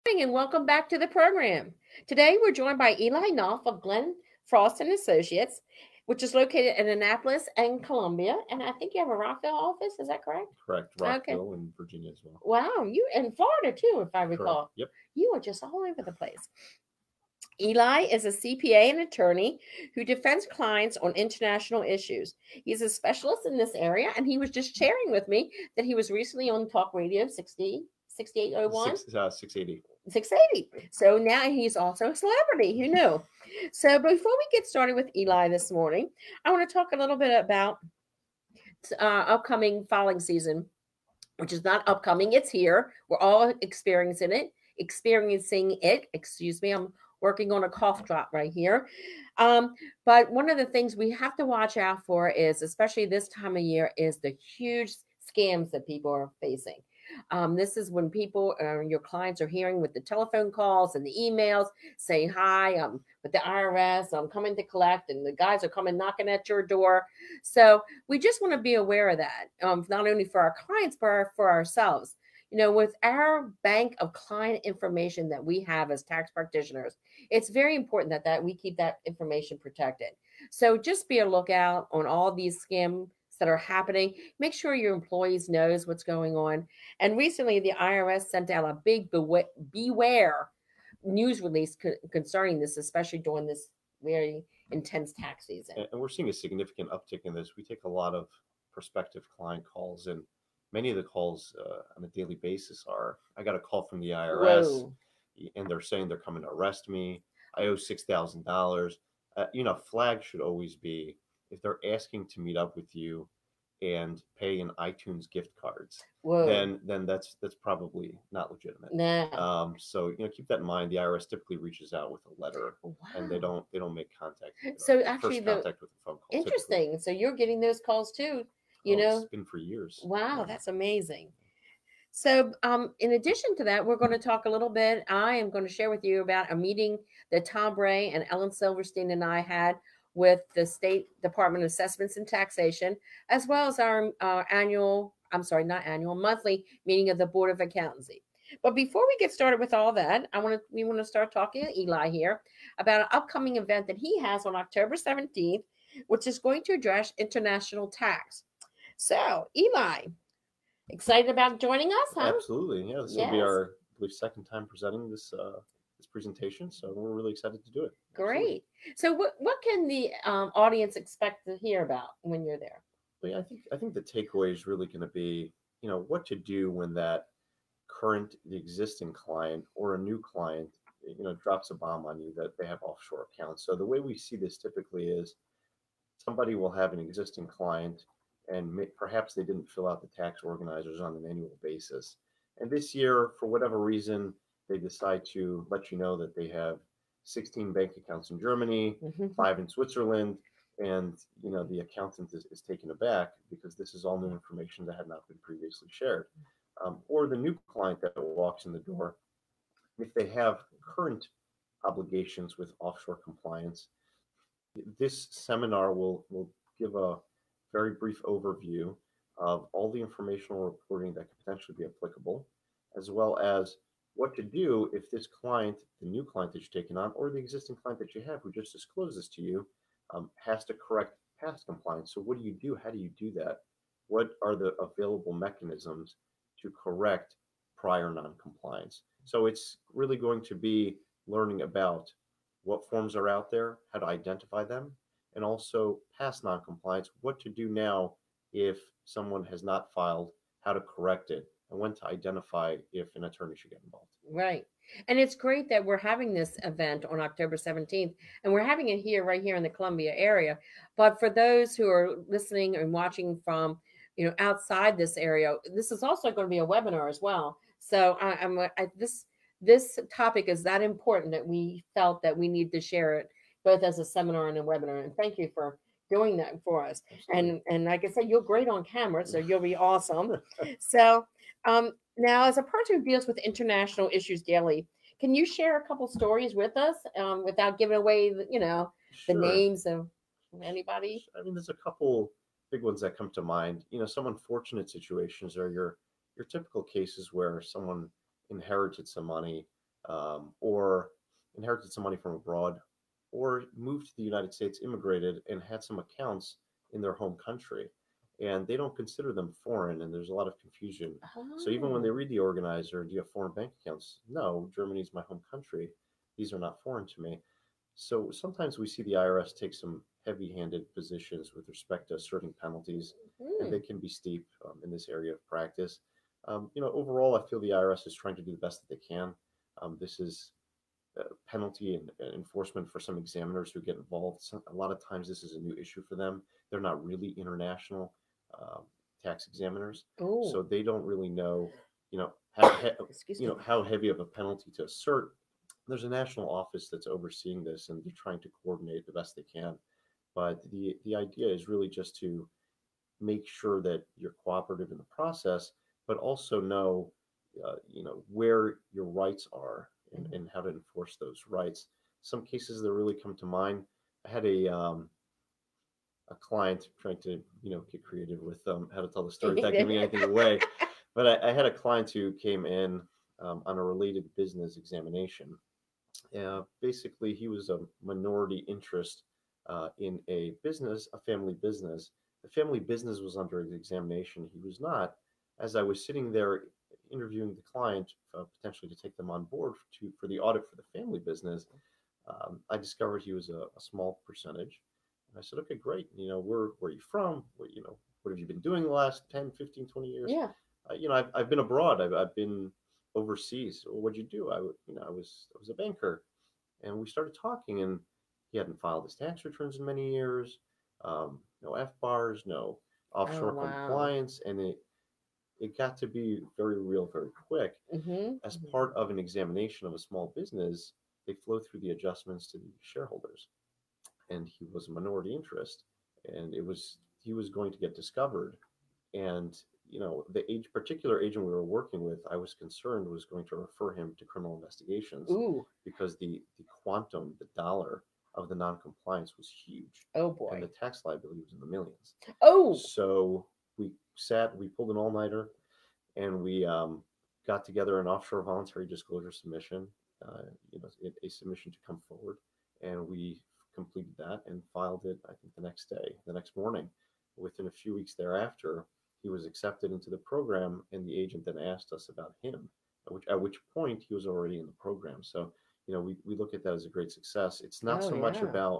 And welcome back to the program. Today we're joined by Eli Noff of Glenn Frost and Associates, which is located in Annapolis and Columbia. And I think you have a Rockville office. Is that correct? Correct. Okay. Rockville and Virginia as well. Wow, you in Florida too, if I recall. Correct. Yep. You are just all over the place. Eli is a CPA and attorney who defends clients on international issues. He's a specialist in this area, and he was just sharing with me that he was recently on Talk Radio 6801. 680. 680. So now he's also a celebrity. Who knew? So before we get started with Eli this morning, I want to talk a little bit about upcoming filing season, which is not upcoming. It's here. We're all experiencing it. Excuse me. I'm working on a cough drop right here. But one of the things we have to watch out for is, especially this time of year, is the huge scams that people are facing. This is when people, your clients are hearing with the telephone calls and the emails saying, hi, I'm with the IRS, I'm coming to collect, and the guys are coming knocking at your door. So we just want to be aware of that, not only for our clients, but for ourselves. You know, with our bank of client information that we have as tax practitioners, it's very important that we keep that information protected. So just be a lookout on all these scams that are happening. Make sure your employees knows what's going on. And recently, the IRS sent out a big beware news release concerning this, especially during this very intense tax season. And we're seeing a significant uptick in this. We take a lot of prospective client calls, and many of the calls on a daily basis are, I got a call from the IRS, Whoa. And they're saying they're coming to arrest me. I owe $6,000. Flag should always be, if they're asking to meet up with you and pay in iTunes gift cards, Whoa. then that's probably not legitimate. Nah. So keep that in mind. The IRS typically reaches out with a letter, wow. And they don't make contact. So actually, contact with a phone call. Interesting. Typically. So you're getting those calls too. It's been for years. Wow, that's amazing. So in addition to that, we're going to talk a little bit. I am going to share with you about a meeting that Tom Bray and Ellen Silverstein and I had with the State Department of Assessments and Taxation, as well as our monthly meeting of the Board of Accountancy. But before we get started with all that, we want to start talking to Eli here about an upcoming event that he has on October 17th, which is going to address international tax. So, Eli, excited about joining us, huh? Absolutely. Yeah, this will be our, I believe, second time presenting this presentation, so we're really excited to do it. Great. Absolutely. So, what can the audience expect to hear about when you're there? Well, yeah, I think the takeaway is really going to be, what to do when that the existing client or a new client, drops a bomb on you that they have offshore accounts. So the way we see this typically is somebody will have an existing client, and perhaps they didn't fill out the tax organizers on an annual basis. And this year, for whatever reason, they decide to let you know that they have 16 bank accounts in Germany, 5 in Switzerland, and the accountant is taken aback because this is all new information that had not been previously shared. Or the new client that walks in the door, if they have current obligations with offshore compliance, this seminar will give a very brief overview of all the informational reporting that could potentially be applicable, as well as what to do if this client, the new client that you're taking on, or the existing client that you have who just disclosed this to you, has to correct past compliance. So what do you do? How do you do that? What are the available mechanisms to correct prior non-compliance? So it's really going to be learning about what forms are out there, how to identify them, and also past non-compliance, what to do now if someone has not filed, how to correct it, and when to identify if an attorney should get involved. Right. And it's great that we're having this event on October 17th, and we're having it right here in the Columbia area. But for those who are listening and watching from, outside this area, this is also going to be a webinar as well. So this topic is that important that we felt that we need to share it both as a seminar and a webinar. And thank you for doing that for us. Absolutely. And like I said, you're great on camera, so you'll be awesome. So now, as a person who deals with international issues daily, can you share a couple stories with us without giving away, the names of anybody? I mean, there's a couple big ones that come to mind. Some unfortunate situations are your typical cases where someone inherited some money or inherited some money from abroad, or moved to the United States, immigrated, and had some accounts in their home country. And they don't consider them foreign, and there's a lot of confusion. So even when they Oh. read the organizer, do you have foreign bank accounts? No, Germany's my home country. These are not foreign to me. So sometimes we see the IRS take some heavy-handed positions with respect to asserting penalties, and Hmm. they can be steep in this area of practice. Overall, I feel the IRS is trying to do the best that they can. This is penalty and enforcement for some examiners who get involved. A lot of times, this is a new issue for them. They're not really international um, tax examiners, Oh, so they don't really know, excuse me. how heavy of a penalty to assert. There's a national office that's overseeing this, and they're trying to coordinate the best they can. But the idea is really just to make sure that you're cooperative in the process, but also know, where your rights are, Mhm. and how to enforce those rights. Some cases that really come to mind. I had a client trying to, get creative with how to tell the story without giving anything away. But I had a client who came in on a related business examination. Basically, he was a minority interest in a business, a family business. The family business was under examination. He was not. As I was sitting there interviewing the client, potentially to take them on board for the audit for the family business, I discovered he was a small percentage. And I said, okay, great. Where are you from? What have you been doing the last 10, 15, 20 years? Yeah. I've been abroad. I've been overseas. Well, what'd you do? I was a banker. And we started talking, and he hadn't filed his tax returns in many years. No F bars, no Oh, offshore wow. compliance, and it got to be very real very quick. Mm-hmm. As part of an examination of a small business, they flow through the adjustments to the shareholders, and he was a minority interest, and he was going to get discovered. And the particular agent we were working with, I was concerned was going to refer him to criminal investigations, Ooh. because the quantum, the dollar of the non-compliance was huge, Oh, and the boy. tax liability was in the millions. Oh. So we pulled an all-nighter, and we got together an offshore voluntary disclosure submission, a submission to come forward, and we completed that and filed it. I think the next morning. Within a few weeks thereafter, he was accepted into the program, and the agent then asked us about him, at which point he was already in the program. So, we look at that as a great success. It's not Oh, so much yeah. about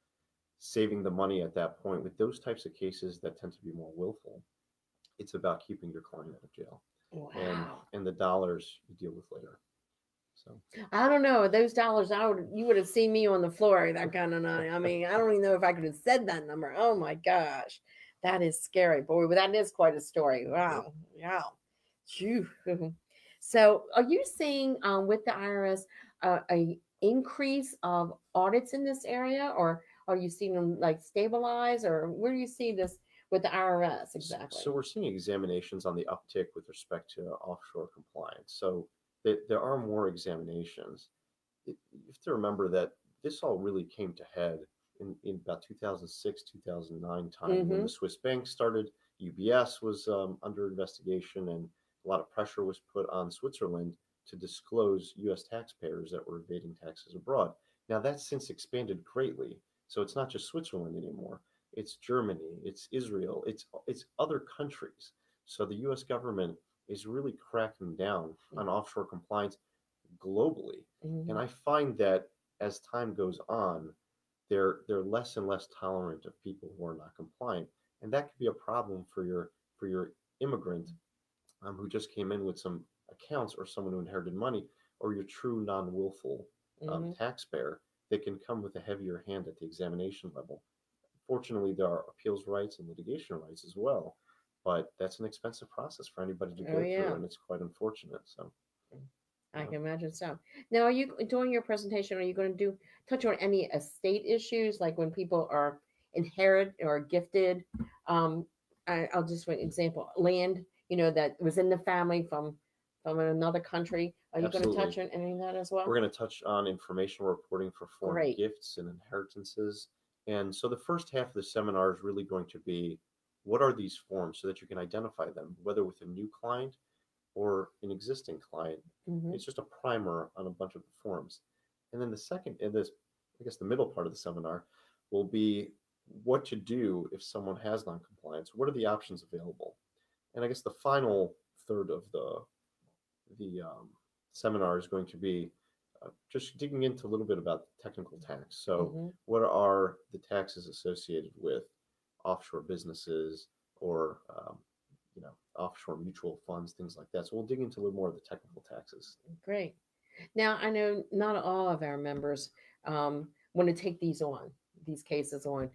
saving the money at that point. With those types of cases that tend to be more willful, it's about keeping your client out of jail, and Wow. the dollars you deal with later. So I don't know. Those dollars, you would have seen me on the floor, that kind of night. I mean, I don't even know if I could have said that number. Oh my gosh. That is scary, boy. But that is quite a story. yep. Wow. Wow. Phew. So are you seeing with the IRS a increase of audits in this area, or are you seeing them like stabilize, or where do you see this with the IRS So exactly? we're seeing examinations on the uptick with respect to offshore compliance. So there are more examinations. You have to remember that this all really came to head in about 2006, 2009 time, when the Mm-hmm. Swiss bank started. UBS was under investigation, and a lot of pressure was put on Switzerland to disclose U.S. taxpayers that were evading taxes abroad. Now, that's since expanded greatly. So it's not just Switzerland anymore. It's Germany, it's Israel, it's other countries. So the U.S. government is really cracking down on offshore compliance globally. And Mm-hmm. I find that as time goes on, they're less and less tolerant of people who are not compliant, and that could be a problem for your immigrant, who just came in with some accounts, or someone who inherited money, or your true non-willful Mm-hmm. taxpayer. They can come with a heavier hand at the examination level. Fortunately, there are appeals rights and litigation rights as well, but that's an expensive process for anybody to Oh, go through, yeah. and it's quite unfortunate. So, I yeah. can imagine so. Now, are you during your presentation? Are you going to touch on any estate issues, like when people are inherit or gifted? Um, I'll just for example, land that was in the family from another country. Are you going to Absolutely. touch on any of that as We're well? going to touch on informational reporting for foreign Great. gifts and inheritances. And so the first half of the seminar is really going to be, what are these forms, so that you can identify them, whether with a new client or an existing client. Mm-hmm. It's just a primer on a bunch of the forms. And then the second, in this, I guess the middle part of the seminar will be what to do if someone has noncompliance. What are the options available? And I guess the final third of the seminar is going to be just digging into a little bit about technical tax. So, Mm-hmm. what are the taxes associated with offshore businesses or offshore mutual funds, things like that. So we'll dig into a little more of the technical taxes. Great. Now, I know not all of our members want to take these cases on.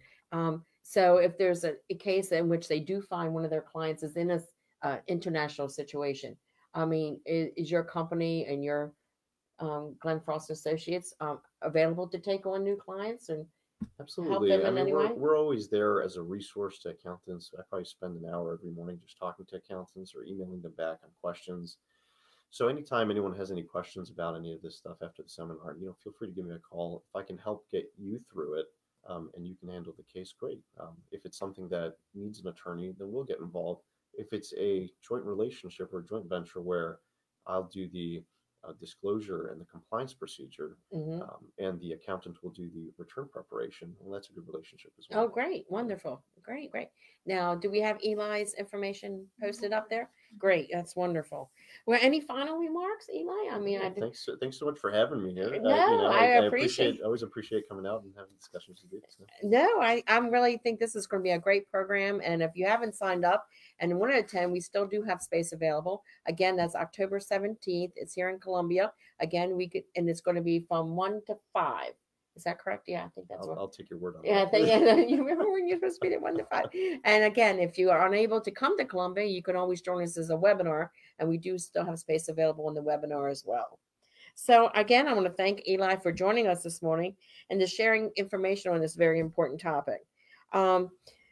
So if there's a case in which they do find one of their clients is in a international situation, I mean, is your company and your Glenn Frost Associates available to take on new clients and help Absolutely. them I in mean, any way? we're always there as a resource to accountants. I probably spend an hour every morning just talking to accountants or emailing them back on questions. So anytime anyone has any questions about any of this stuff after the seminar, feel free to give me a call. If I can help get you through it, and you can handle the case, great. If it's something that needs an attorney, then we'll get involved. If it's a joint relationship or joint venture where I'll do the disclosure and the compliance procedure, Mm-hmm. and the accountant will do the return preparation, well, that's a good relationship as Oh, well. great. Wonderful. Great, great. Now, do we have Eli's information posted up there? Great. That's wonderful. Well, any final remarks, Eli? I mean, Yeah, I did. thanks so much for having me here. No, I I appreciate. always appreciate coming out and having discussions with you. So. No, I really think this is going to be a great program. And if you haven't signed up and want to attend, we still do have space available. Again, that's October 17th. It's here in Columbia. Again, we could, and it's going to be from 1 to 5. Is that correct? Yeah, I think that's what. I'll take your word on Yeah, I that. think yeah, you remember when you're supposed to be at 1 to 5. And again, if you are unable to come to Columbia, you can always join us as a webinar, and we do still have space available in the webinar as well. So again, I want to thank Eli for joining us this morning and to sharing information on this very important topic. Um,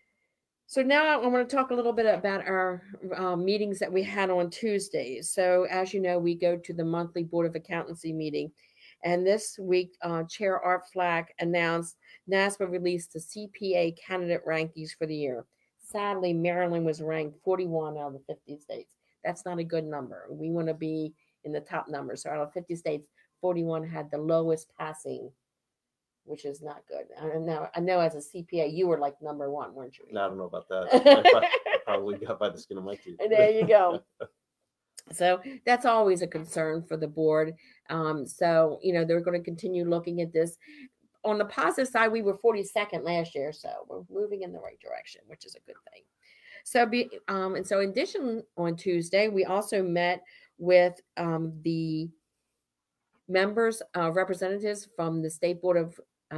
so now I want to talk a little bit about our meetings that we had on Tuesdays. So as you know, we go to the monthly Board of Accountancy meeting. And this week, Chair Art Flack announced NASPA released the CPA candidate rankings for the year. Sadly, Maryland was ranked 41 out of the 50 states. That's not a good number. We want to be in the top number. So out of 50 states, 41 had the lowest passing, which is not good. I know as a CPA, you were like number one, weren't you? No, I don't know about that. I probably got by the skin of my teeth. There you go. So that's always a concern for the board. So, they're going to continue looking at this. On the positive side, we were 42nd last year, so we're moving in the right direction, which is a good thing. So, in addition, on Tuesday, we also met with the members, representatives from the State Board of,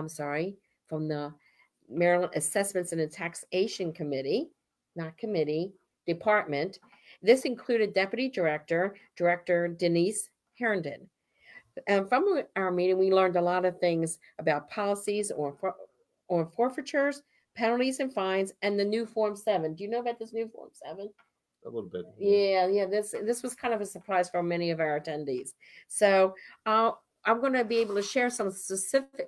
from the Maryland Assessments and Taxation Committee, not committee, department. This included Deputy Director Denise Herndon. From our meeting, we learned a lot of things about policies on forfeitures, penalties, and fines, and the new Form 7. Do you know about this new Form 7? A little bit. Yeah. This was kind of a surprise for many of our attendees. So I'm going to be able to share some specifics.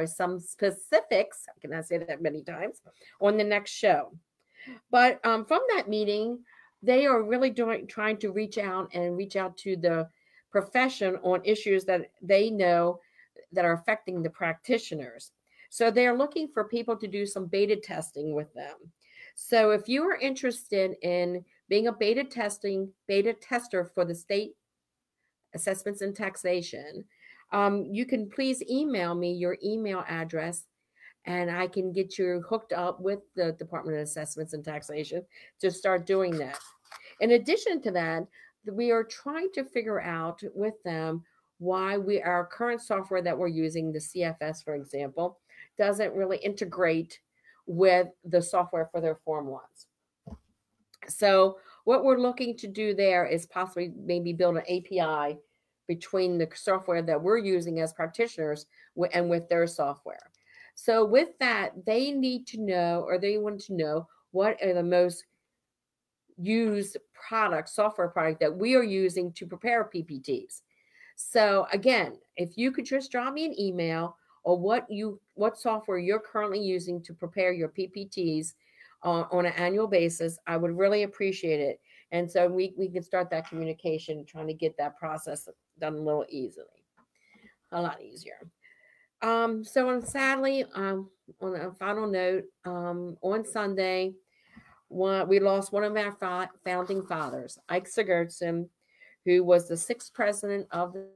I cannot say that many times on the next show. But from that meeting, they are really trying to reach out to the profession on issues that they know that are affecting the practitioners. So they're looking for people to do some beta testing with them. So if you are interested in being a beta tester for the state assessments and taxation, you can please email me your email address, and I can get you hooked up with the Department of Assessments and Taxation to start doing that. In addition to that, we are trying to figure out with them why our current software that we're using, the CFS, for example, doesn't really integrate with the software for their Form 1s. So what we're looking to do there is possibly maybe build an API between the software that we're using as practitioners and with their software. So with that, they want to know what are the most used software product that we are using to prepare PPTs. So again, if you could just drop me an email or what software you're currently using to prepare your PPTs on an annual basis, I would really appreciate it. And so we can start that communication, trying to get that process done a little easily, a lot easier. So on sadly, on a final note, on Sunday, we lost one of our founding fathers, Ike Sigurdsson, who was the sixth president of the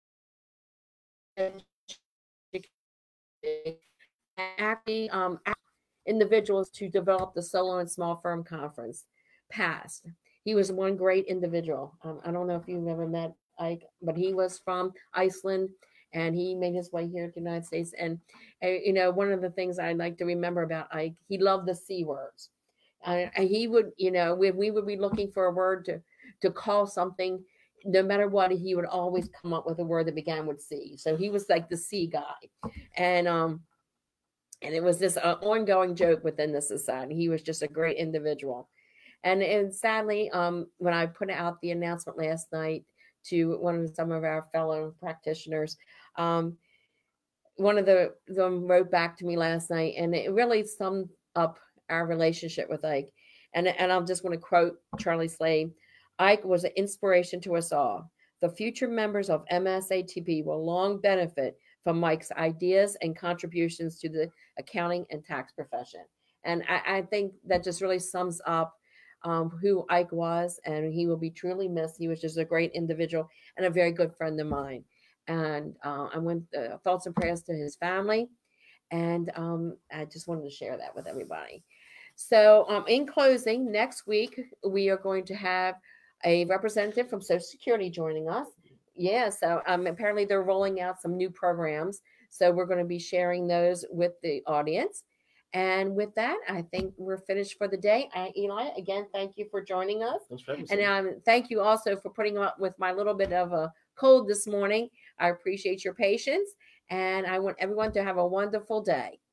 actually individuals to develop the solo and small firm conference passed. He was one great individual. I don't know if you've ever met Ike, but he was from Iceland and he made his way here to the United States. And, one of the things I like to remember about Ike, he loved the C words. And he would, we would be looking for a word to call something, no matter what, he would always come up with a word that began with C. So he was like the C guy. And it was this ongoing joke within the society. He was just a great individual. And sadly, when I put out the announcement last night to some of our fellow practitioners, one of them wrote back to me last night, and it really summed up our relationship with Ike. And I'll just want to quote Charlie Slade. Ike was an inspiration to us all. The future members of MSATP will long benefit from Mike's ideas and contributions to the accounting and tax profession. And I think that just really sums up who Ike was, and he will be truly missed. He was just a great individual and a very good friend of mine. And I went thoughts and prayers to his family, and I just wanted to share that with everybody. So in closing, next week we are going to have a representative from Social Security joining us. Yeah, so apparently they're rolling out some new programs. So we're going to be sharing those with the audience. And with that, I think we're finished for the day. Eli, again, thank you for joining us. Thanks for having me. And thank you also for putting up with my little bit of a cold this morning. I appreciate your patience. And I want everyone to have a wonderful day.